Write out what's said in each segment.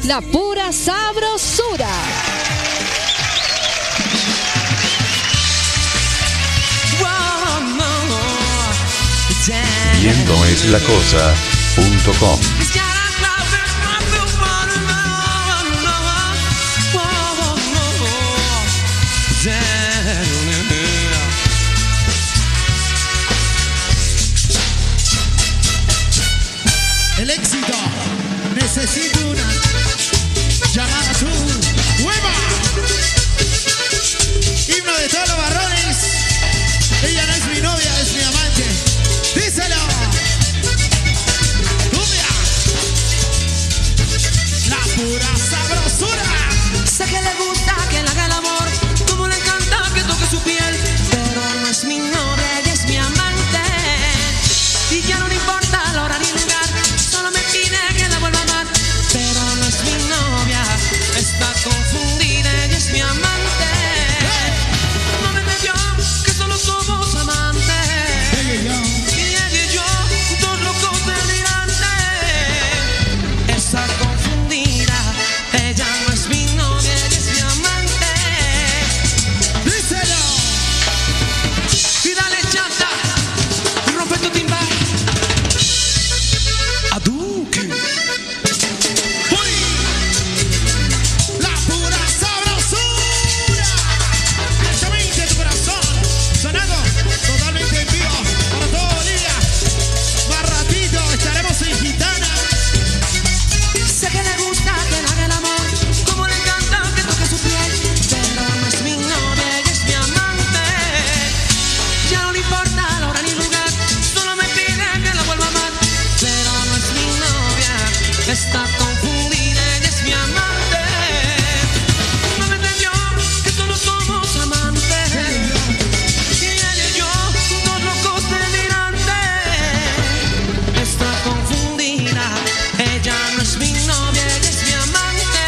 La pura sabrosura. Viendoeslacosa.com. El éxito necesita una llamada tú. ¡Hueva! Himno de todos los varones. Ella no es mi novia, es mi amante. ¡Díselo! ¡Cumbia! La pura sabrosura. Sé que le gusta que le haga el amor, como le encanta que toque su piel, pero no es mi novia, ella es mi amante. Y ya no le importa la hora ni lugar, solo me pide que la vuelva a amar, pero no es mi novia, está confundida, ella es mi amante. No me entendió que solo somos amantes, y ella y yo, dos locos delirantes. Está confundida, ella no es mi novia, ella es mi amante. ¡Díselo! Y dale chata, rompe tu timbal. Aduque. ¡Uy! La pura sabrosura. Directamente de tu corazón. Sonando totalmente en vivo para todo Bolivia. Más ratito estaremos en Gitana. Sé que le gusta que le haga el amor, como le encanta que toque su piel, pero no es mi novia, ella es mi amante. Ya no le importa la hora ni lugar, solo me pide que la vuelva a amar, pero no es mi novia, está confundida, ella es mi amante. No me entendió que solo somos amantes, y ella y yo, dos locos delirantes. Está confundida, ella no es mi novia, ella es mi amante.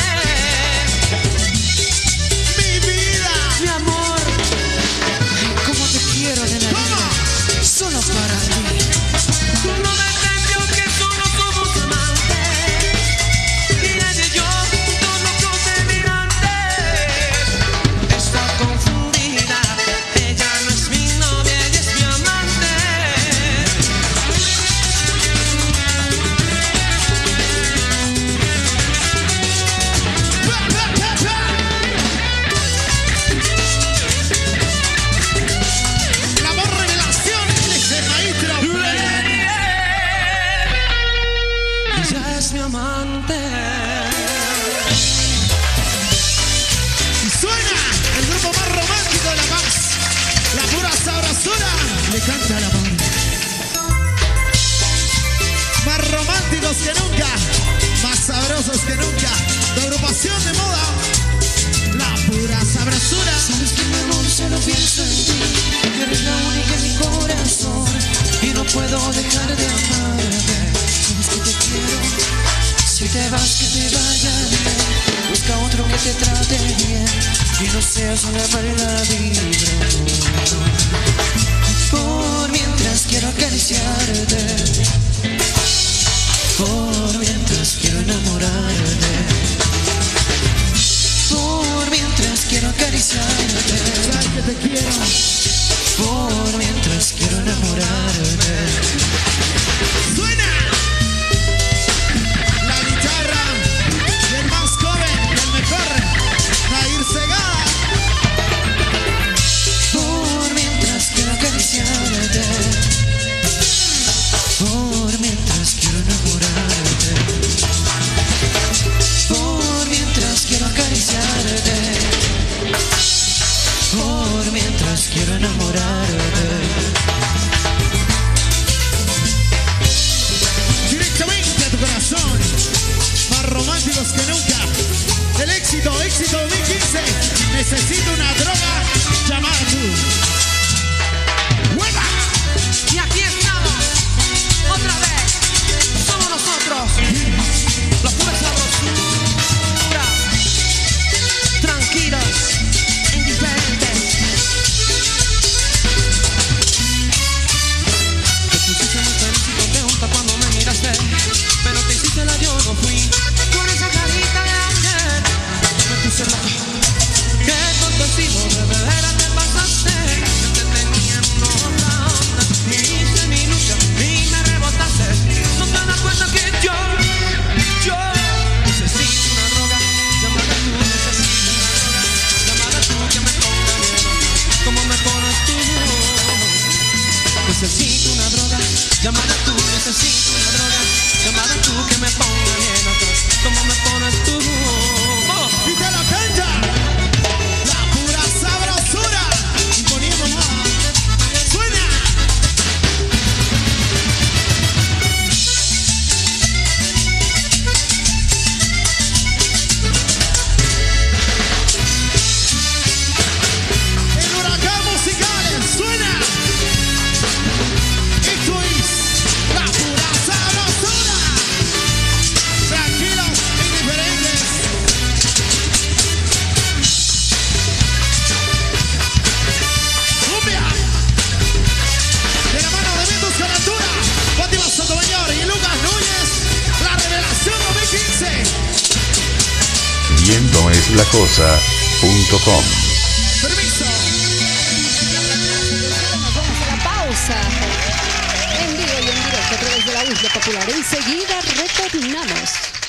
Mi vida. Mi amor, como te quiero de la vida, solo para ti. No me entendió que solo somos amantes, y ella y yo, dos locos delirantes. Está confundida, ella no es mi novia, ella es mi amante. La voz revelación es el maestro. Ella es mi amante. Y suena el grupo más romántico de La Paz. La pura sabrosura. Le canta el amor. Más románticos que nunca. Más sabrosos que nunca. De agrupación de moda. La pura sabrosura. Sabes que mi amor solo pienso en ti, que eres la única en mi corazón y no puedo dejar de amarte. Sabes que te quiero, si te vas que te vaya bien, busca otro que te trate bien y no seas una mala vibra. Por mientras quiero acariciarte, por mientras quiero enamorarte, por mientras quiero acariciarte, Sabes que te quiero. por mientras quiero enamorarte. Suena la guitarra del más joven y el mejor, Nair Segada. Por mientras quiero acariciarte, por mientras quiero enamorarte, por mientras quiero acariciarte, por mientras quiero enamorarte. Directamente a tu corazón. Más románticos que nunca. El éxito 2015. Necesito una droga llamada tú. ¡Hueva! Y aquí estamos, otra vez, somos nosotros, la pura sabrosura, tranquilos, indiferentes. Te pusiste muy feliz y contenta cuando me miraste, pero te hiciste la yo no fui, con esa carita de biennoeslacosa.com. Permiso. Nos vamos a la pausa. En vivo y en directo a través de la Isla Popular. Enseguida retornamos.